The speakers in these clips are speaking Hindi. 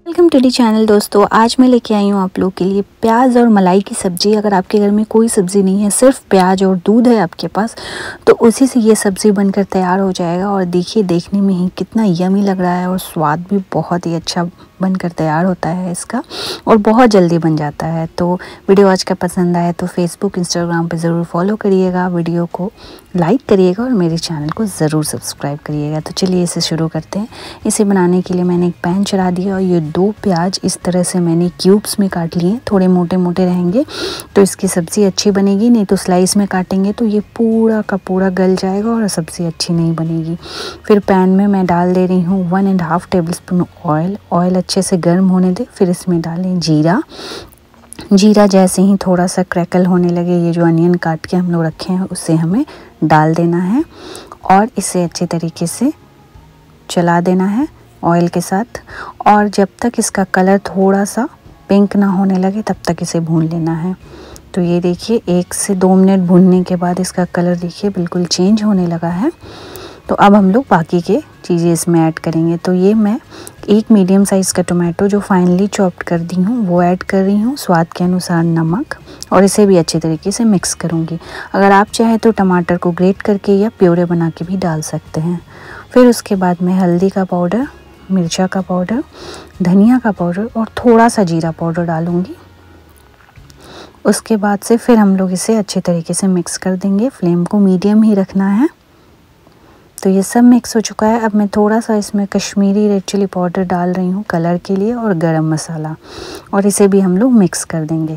वेलकम टू दी चैनल दोस्तों। आज मैं लेके आई हूँ आप लोग के लिए प्याज और मलाई की सब्ज़ी। अगर आपके घर में कोई सब्ज़ी नहीं है, सिर्फ प्याज और दूध है आपके पास, तो उसी से ये सब्ज़ी बनकर तैयार हो जाएगा। और देखिए, देखने में ही कितना यमी लग रहा है और स्वाद भी बहुत ही अच्छा बनकर तैयार होता है इसका, और बहुत जल्दी बन जाता है। तो वीडियो आज का पसंद आया तो फेसबुक इंस्टाग्राम पे ज़रूर फॉलो करिएगा, वीडियो को लाइक करिएगा और मेरे चैनल को ज़रूर सब्सक्राइब करिएगा। तो चलिए इसे शुरू करते हैं। इसे बनाने के लिए मैंने एक पैन चढ़ा दिया और ये 2 प्याज इस तरह से मैंने क्यूब्स में काट लिए। थोड़े मोटे मोटे रहेंगे तो इसकी सब्ज़ी अच्छी बनेगी, नहीं तो स्लाइस में काटेंगे तो ये पूरा का पूरा गल जाएगा और सब्ज़ी अच्छी नहीं बनेगी। फिर पैन में मैं डाल दे रही हूँ 1.5 टेबलस्पून ऑयल। ऑयल अच्छे से गर्म होने दें। फिर इसमें डालें जीरा। जीरा जैसे ही थोड़ा सा क्रैकल होने लगे, ये जो अनियन काट के हम लोग रखे हैं उसे हमें डाल देना है और इसे अच्छे तरीके से चला देना है ऑयल के साथ। और जब तक इसका कलर थोड़ा सा पिंक ना होने लगे तब तक इसे भून लेना है। तो ये देखिए, 1 से 2 मिनट भूनने के बाद इसका कलर देखिए बिल्कुल चेंज होने लगा है। तो अब हम लोग बाकी के चीज़ें इसमें ऐड करेंगे। तो ये मैं एक मीडियम साइज़ का टोमेटो जो फाइनली चॉप्ड कर दी हूँ वो ऐड कर रही हूँ, स्वाद के अनुसार नमक, और इसे भी अच्छे तरीके से मिक्स करूँगी। अगर आप चाहें तो टमाटर को ग्रेट करके या प्योरे बना के भी डाल सकते हैं। फिर उसके बाद मैं हल्दी का पाउडर, मिर्चा का पाउडर, धनिया का पाउडर और थोड़ा सा जीरा पाउडर डालूँगी। उसके बाद से फिर हम लोग इसे अच्छे तरीके से मिक्स कर देंगे। फ्लेम को मीडियम ही रखना है। तो ये सब मिक्स हो चुका है। अब मैं थोड़ा सा इसमें कश्मीरी रेड चिली पाउडर डाल रही हूँ कलर के लिए, और गरम मसाला, और इसे भी हम लोग मिक्स कर देंगे।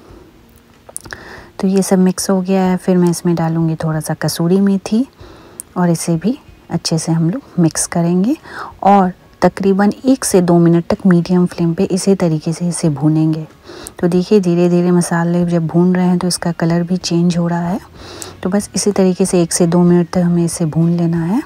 तो ये सब मिक्स हो गया है। फिर मैं इसमें डालूँगी थोड़ा सा कसूरी मेथी और इसे भी अच्छे से हम लोग मिक्स करेंगे और तकरीबन 1 से 2 मिनट तक मीडियम फ्लेम पे इसी तरीके से इसे भूनेंगे। तो देखिए, धीरे धीरे मसाले जब भून रहे हैं तो इसका कलर भी चेंज हो रहा है। तो बस इसी तरीके से 1 से 2 मिनट तक हमें इसे भून लेना है।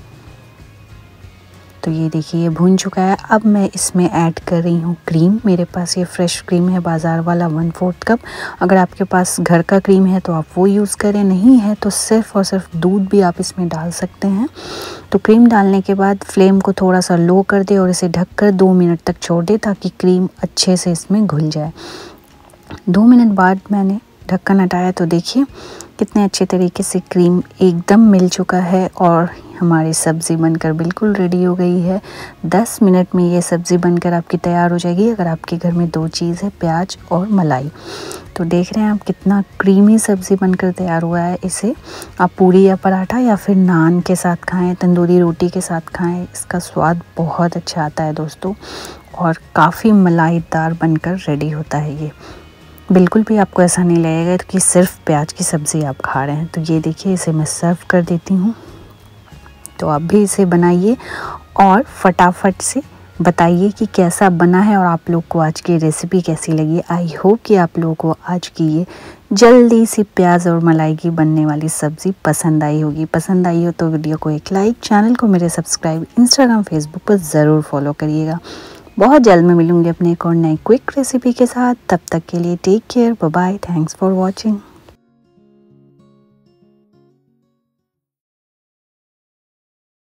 तो ये देखिए, ये भून चुका है। अब मैं इसमें ऐड कर रही हूँ क्रीम। मेरे पास ये फ्रेश क्रीम है, बाज़ार वाला 1/4 कप। अगर आपके पास घर का क्रीम है तो आप वो यूज़ करें, नहीं है तो सिर्फ़ और सिर्फ दूध भी आप इसमें डाल सकते हैं। तो क्रीम डालने के बाद फ्लेम को थोड़ा सा लो कर दे और इसे ढककर 2 मिनट तक छोड़ दे ताकि क्रीम अच्छे से इसमें घुल जाए। 2 मिनट बाद मैंने ढक्कन हटाया तो देखिए कितने अच्छे तरीके से क्रीम एकदम मिल चुका है और हमारी सब्ज़ी बनकर बिल्कुल रेडी हो गई है। 10 मिनट में ये सब्ज़ी बनकर आपकी तैयार हो जाएगी अगर आपके घर में 2 चीज़ है, प्याज और मलाई। तो देख रहे हैं आप कितना क्रीमी सब्ज़ी बनकर तैयार हुआ है। इसे आप पूरी या पराठा या फिर नान के साथ खाएं, तंदूरी रोटी के साथ खाएं। इसका स्वाद बहुत अच्छा आता है दोस्तों, और काफ़ी मलाईदार बनकर रेडी होता है ये। बिल्कुल भी आपको ऐसा नहीं लगेगा कि सिर्फ प्याज की सब्ज़ी आप खा रहे हैं। तो ये देखिए, इसे मैं सर्व कर देती हूँ। तो आप भी इसे बनाइए और फटाफट से बताइए कि कैसा बना है और आप लोग को आज की रेसिपी कैसी लगी। आई होप कि आप लोगों को आज की ये जल्दी सी प्याज और मलाई की बनने वाली सब्ज़ी पसंद आई होगी। पसंद आई हो तो वीडियो को एक लाइक, चैनल को मेरे सब्सक्राइब, इंस्टाग्राम फेसबुक पर ज़रूर फॉलो करिएगा। बहुत जल्द मैं मिलूँगी अपने एक और नई क्विक रेसिपी के साथ। तब तक के लिए take care, bye bye, thanks for watching.